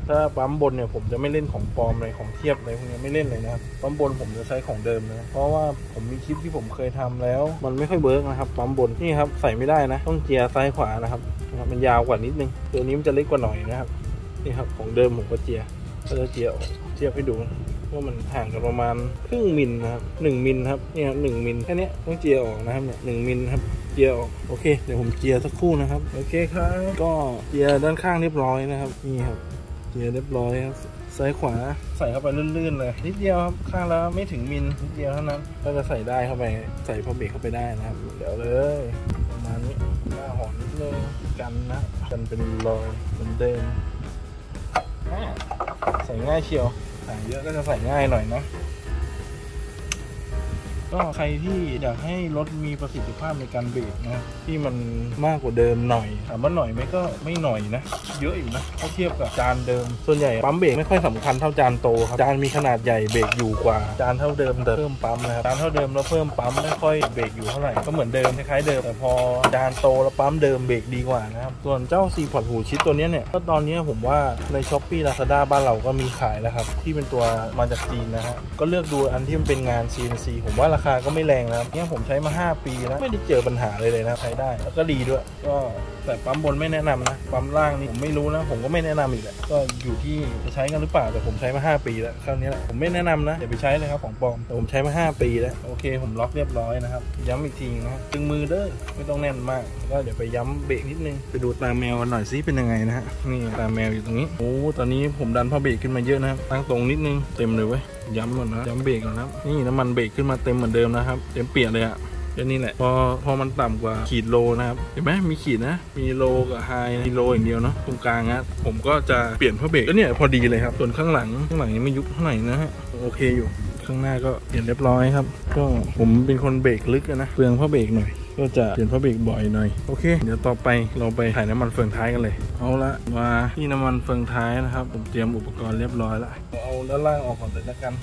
ถ้าปั๊มบนเนี่ยผมจะไม่เล่นของปลอมเลยของเทียบอะไรพวกนี้ไม่เล่นเลยนะครับปั๊มบนผมจะใช้ของเดิมนะเพราะว่าผมมีคลิปที่ผมเคยทำแล้วมันไม่ค่อยเวิร์กนะครับปั๊มบนนี่ครับใส่ไม่ได้นะต้องเจียซ้ายขวานะครับมันยาวกว่านิดนึงตัวนี้มันจะเล็กกว่าหน่อยนะครับนี่ครับของเดิมผมก็เจียเทียบให้ดูว่ามันห่างกันประมาณครึ่งมิลนะครับ1 มิลครับนี่ครับ1 มิลแค่นี้ต้องเจียออกนะครับเนี่ย1 มิลครับเจียออกโอเคเดี๋ยวผมเจียสักครู่นะครับโอเคครับก็เจียด้านข้างเรียบร้อยนะครับนี่ครับเจียเรียบร้อยครับซ้ายขวาใส่เข้าไปลื่นๆเลยนิดเดียวครับข้างแล้วไม่ถึงมิลนิดเดียวเท่านั้นก็จะใส่ได้เข้าไปใส่พอเบรกเข้าไปได้นะครับเดี๋ยวเลยประมาณนี้หน้าหอมนิดนึงกันนะกันเป็นรอยเหมือนเดิมใส่ง่ายเชียวใส่เยอะก็จะใส่ง่ายหน่อยเนาะก็ใครที่อยากให้รถมีประสิทธิภาพในการเบรกนะที่มันมากกว่าเดิมหน่อยถามว่าหน่อยไหมก็ไม่หน่อยนะเยอะอยู่นะถ้าเทียบกับจานเดิมส่วนใหญ่ปั๊มเบรกไม่ค่อยสำคัญเท่าจานโตครับจานมีขนาดใหญ่เบรกอยู่กว่าจานเท่าเดิมแต่เพิ่มปั๊มนะครับจานเท่าเดิมแล้วเพิ่มปั๊มไม่ค่อยเบรกอยู่เท่าไหร่ก็เหมือนเดิมคล้ายๆเดิมแต่พอจานโตแล้วปั๊มเดิมเบรกดีกว่านะครับส่วนเจ้าซีพอร์ตหูชิดตัวนี้เนี่ยก็ตอนนี้ผมว่าใน Shopee Lazada บ้านเราก็มีขายแล้วครับที่เป็นตัวมาจากจีนนะฮะก็เลือกดูอันที่มันเป็นงาน CNC ผมว่าราคาก็ไม่แรงนะเนี่ยผมใช้มา5 ปีแล้วไม่ได้เจอปัญหาเลยนะใช้ได้แล้วก็ดีด้วยก็แต่ปั๊มบนไม่แนะนำนะปั๊มล่างนี่ผมไม่รู้นะผมก็ไม่แนะนำอีกแหละก็อยู่ที่จะใช้กันหรือเปล่าแต่ผมใช้มา5 ปีแล้วคราวนี้แหละผมไม่แนะนำนะอย่าไปใช้เลยครับของปลอมแต่ผมใช้มา5 ปีแล้วโอเคผมล็อกเรียบร้อยนะครับย้ำอีกทีนะตึงมือเด้อไม่ต้องแน่นมากก็เดี๋ยวไปย้ำเบรกนิดนึงไปดูตาแมวกันหน่อยซิเป็นยังไงนะฮะนี่ตาแมวอยู่ตรงนี้โอ้ตอนนี้ผมดันผ้าเบรกขึ้นมาเยอะนะครับตั้งตรงนิดนึงเต็มเลยเว้ยย้ำก่อนนะย้ำเบรกก่อนนะนี่น้ำมันเบรกขึ้นมาเต็มเหมือนเดิมนะครับเต็มเปียกเลยอะแค่นี้แหละพอมันต่ำกว่าขีดโลนะครับเห็นไหมมีขีดนะมีโลกับไฮมีโลอย่างเดียวเนาะตรงกลางนะผมก็จะเปลี่ยนผ้าเบรกก็เนี่ยพอดีเลยครับส่วนข้างหลังยังไม่ยุบเท่าไหร่นะฮะโอเคอยู่ข้างหน้าก็เปลี่ยนเรียบร้อยครับก็ผมเป็นคนเบรกลึกนะเฟืองผ้าเบรกหน่อยก็จะเปลี่ยนผ้าเบรกบ่อยหน่อยโอเคเดี๋ยวต่อไปเราไปถ่ายน้ำมันเฟืองท้ายกันเลยเอาละมาที่น้ำมันเฟืองท้ายนะครับผมเตรียมอุปกรณ์เรียบร้อยแล้วเอาด้านล่างออกก่อนเลยละกัน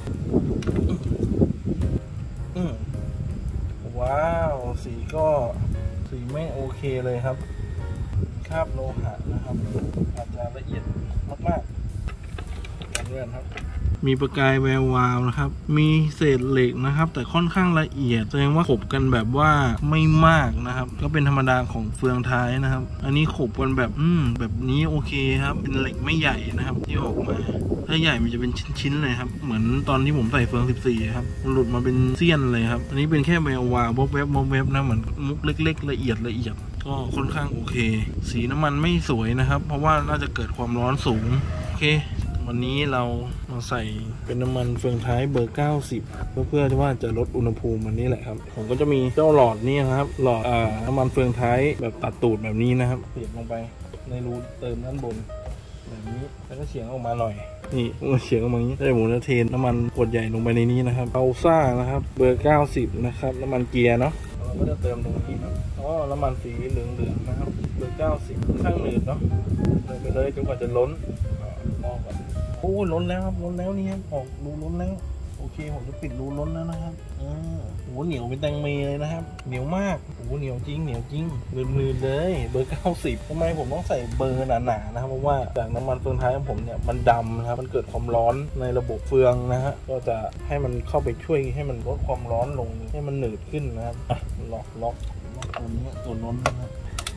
ว้าวสีไม่โอเคเลยครับคราบโลหะนะครับอาจจะละเอียดมากๆกันด้วยครับมีประกายแวววาวนะครับมีเศษเหล็กนะครับแต่ค่อนข้างละเอียดแสดงว่าขบกันแบบว่าไม่มากนะครับก็เป็นธรรมดาของเฟืองท้ายนะครับอันนี้ขบกันแบบแบบนี้โอเคครับเป็นเหล็กไม่ใหญ่นะครับที่ออกมาถ้าใหญ่มันจะเป็นชิ้นๆเลยครับเหมือนตอนที่ผมใส่เฟือง14ครับมันหลุดมาเป็นเสี้ยนเลยครับอันนี้เป็นแค่แวววาวแวบนะเหมือนมุกเล็กๆละเอียดก็ค่อนข้างโอเคสีน้ำมันไม่สวยนะครับเพราะว่าน่าจะเกิดความร้อนสูงโอเควันนี้เรามาใส่เป็นน้ำมันเฟืองท้ายเบอร์90เพื่อที่ว่าจะลดอุณหภูมิวันนี้แหละครับผมก็จะมีเจ้าหลอดนี้ครับหลอดน้ำมันเฟืองท้ายแบบตัดตูดแบบนี้นะครับเสียบลงไปในรูเติมด้านบนแบบนี้แล้วก็เฉียงออกมาหน่อยนี่เฉียงออกมาอย่างนี้ได้ผมจะเทน้ำมันขวดใหญ่ลงไปในนี้นะครับเอาซ่านะครับเบอร์90นะครับน้ำมันเกียร์เนาะเราก็จะเติมตรงนี้ครับน้ำมันสีเหลืองๆนะครับเบอร์90ข้างหนืดเนาะเติมไปเลยจนกว่าจะล้นโอ้ล้นแล้วครับล้นแล้วนี่ครับออกรูล้นแล้วโอเคผมจะปิดรูล้นแล้วนะครับโอ้เหนียวเป็นแตงเมเลยนะครับเหนียวมากโอ้เหนียวจริงลื่นๆเลยเบอร์90ทำไมผมต้องใส่เบอร์หนาๆนะครับเพราะว่าจากน้ำมันเฟืองท้ายของผมเนี่ยมันดำนะครับมันเกิดความร้อนในระบบเฟืองนะฮะก็จะให้มันเข้าไปช่วยให้มันลดความร้อนลงให้มันหนืดขึ้นนะครับล็อกตัวนี้ตัวล้นนะครับ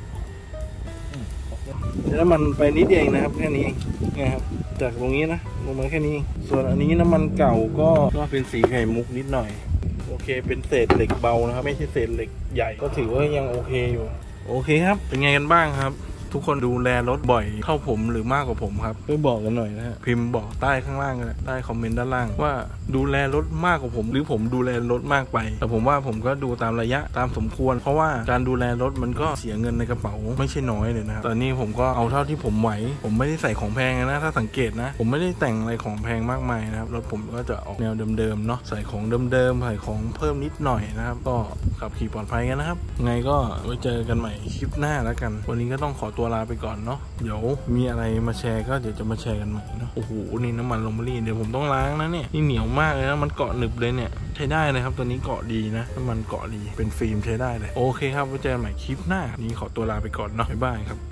แล้วมันไปนิดเดียวนะครับแค่นี้นะครับจากตรงนี้นะลงมาแค่นี้ส่วนอันนี้น้ำมันเก่าก็เป็นสีไข่มุกนิดหน่อยโอเคเป็นเศษเหล็กเบานะครับไม่ใช่เศษเหล็กใหญ่ก็ถือว่ายังโอเคอยู่โอเคครับเป็นไงกันบ้างครับทุกคนดูแลรถบ่อยเท่าผมหรือมากกว่าผมครับช่วยบอกกันหน่อยนะฮะพิมพ์บอกใต้ข้างล่างกันใต้คอมเมนต์ด้านล่างว่าดูแลรถมากกว่าผมหรือผมดูแลรถมากไปแต่ผมว่าผมก็ดูตามระยะตามสมควรเพราะว่าการดูแลรถมันก็เสียเงินในกระเป๋าไม่ใช่น้อยเลยนะครับตอนนี้ผมก็เอาเท่าที่ผมไหวผมไม่ได้ใส่ของแพงนะถ้าสังเกตนะผมไม่ได้แต่งอะไรของแพงมากมายนะครับรถผมก็จะออกแนวเดิมๆเนาะใส่ของเดิมๆใส่ของเพิ่มนิดหน่อยนะครับก็ขับขี่ปลอดภัยกันนะครับไงก็ไว้เจอกันใหม่คลิปหน้าแล้วกันวันนี้ก็ต้องขอตัวลาไปก่อนเนาะเดี๋ยวมีอะไรมาแชร์ก็เดี๋ยวจะมาแชร์กันใหม่เนาะโอ้โหนี่น้ำมันลงมารีเดี๋ยวผมต้องล้างนะเนี่ยนี่เหนียวมากเลยนะมันเกาะหนึบเลยเนี่ยใช้ได้เลยครับตัวนี้เกาะดีนะน้ำมันเกาะดีเป็นฟิล์มใช้ได้เลยโอเคครับไว้เจอกันใหม่คลิปหน้านี้ขอตัวลาไปก่อนเนาะบ๊ายบายครับ